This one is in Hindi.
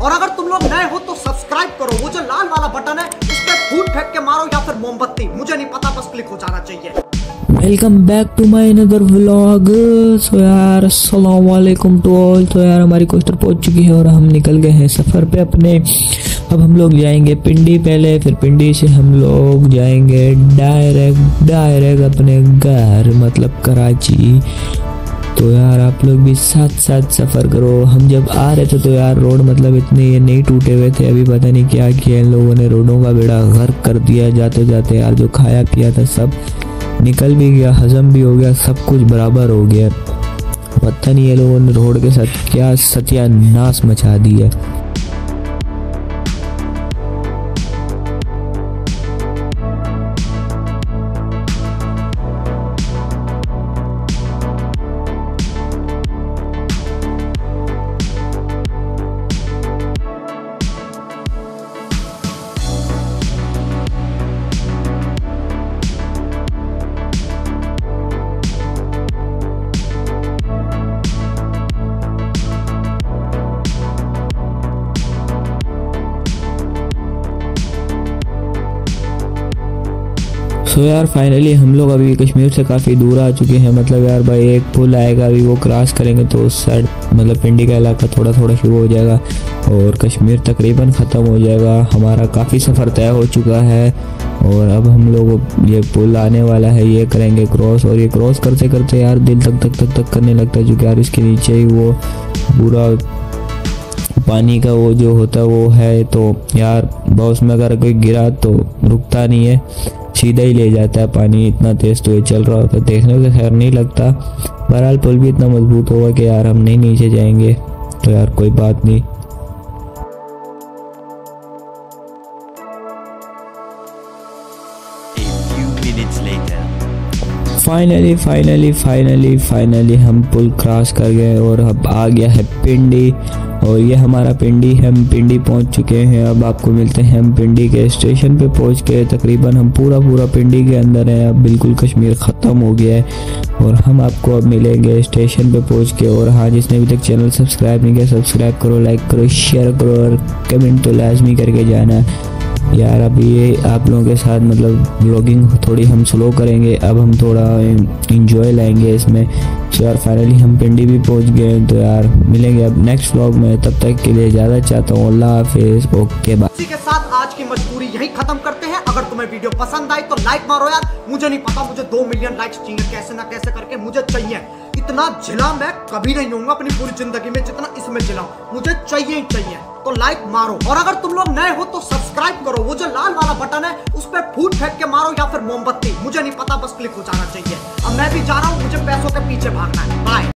और अगर तुम लोग नए हो तो सब्सक्राइब करो, वो जो लाल वाला बटन है उस पर फूट फेंक के मारो या फिर मोमबत्ती, मुझे नहीं पता, बस क्लिक हो जाना चाहिए। Welcome back to my another vlog. So यार अस्सलाम वालेकुम टू ऑल। तो यार हमारी कोस्टर पहुंच चुकी है और हम निकल गए हैं सफ़र पे अपने। अब हम लोग जाएंगे पिंडी पहले, फिर पिंडी से हम लोग जाएंगे डायरेक्ट अपने घर, मतलब कराची। तो यार आप लोग भी साथ साथ सफ़र करो। हम जब आ रहे थे तो यार रोड मतलब इतने ये नहीं टूटे हुए थे, अभी पता नहीं क्या किया इन लोगों ने, रोडों का बेड़ा गर्क कर दिया। जाते जाते यार जो खाया पिया था सब निकल भी गया, हजम भी हो गया, सब कुछ बराबर हो गया। पता नहीं ये लोगों ने रोड के साथ क्या सत्यानाश मचा दिया। सो यार फाइनली हम लोग अभी कश्मीर से काफ़ी दूर आ चुके हैं। मतलब यार भाई एक पुल आएगा, अभी वो क्रॉस करेंगे तो उस साइड मतलब पिंडी का इलाका थोड़ा थोड़ा शुरू हो जाएगा और कश्मीर तकरीबन ख़त्म हो जाएगा। हमारा काफ़ी सफ़र तय हो चुका है और अब हम लोग ये पुल आने वाला है, ये करेंगे क्रॉस। और ये क्रॉस करते करते यार दिल तक करने लगता है, क्योंकि यार इसके नीचे ही वो पूरा पानी का वो जो होता है वो है। तो यार बॉस में अगर कोई गिरा तो रुकता नहीं है, सीधा ही ले जाता है पानी, इतना तेज तो ये चल रहा होता है, देखने को खैर नहीं लगता। बहरहाल पुल भी इतना मजबूत होगा कि यार हम नहीं नीचे जाएंगे, तो यार कोई बात नहीं। फाइनली हम पुल क्रॉस कर गए और अब आ गया है पिंडी। और ये हमारा पिंडी है, हम पिंडी पहुंच चुके हैं। अब आपको मिलते हैं हम पिंडी के स्टेशन पे पहुंच के। तकरीबन हम पूरा पिंडी के अंदर हैं, अब बिल्कुल कश्मीर ख़त्म हो गया है और हम आपको अब मिलेंगे स्टेशन पे पहुंच के। और हाँ, जिसने अभी तक चैनल सब्सक्राइब नहीं किया सब्सक्राइब करो, लाइक करो, शेयर करो और कमेंट तो लाजमी करके जाना यार। अभी ये आप लोगों के साथ मतलब व्लॉगिंग थोड़ी हम स्लो करेंगे, अब हम थोड़ा इंजॉय लाएंगे इसमें। तो यार फाइनली हम पिंडी भी पहुंच गए। तो यार मिलेंगे अब नेक्स्ट व्लॉग में, तब तक के लिए ज़्यादा चाहता हूँ अल्लाह हाफिज़, ओके बाय। इसी के साथ आज की मजबूरी यही खत्म करते हैं। अगर तुम्हें वीडियो पसंद आई तो लाइक मारो यार, मुझे नहीं पता, मुझे 2 मिलियन लाइक्स चाहिए, कैसे ना कैसे करके मुझे चाहिए। इतना जिला मैं कभी नहीं होऊंगा अपनी पूरी जिंदगी में जितना इसमें जिला, मुझे चाहिए ही चाहिए। तो लाइक मारो और अगर तुम लोग नए हो तो सब्सक्राइब करो, वो जो लाल वाला बटन है उस पर फूट फेंक के मारो या फिर मोमबत्ती, मुझे नहीं पता, बस क्लिक हो जाना चाहिए। अब मैं भी जा रहा हूँ, मुझे पैसों के पीछे भागना है। बाय।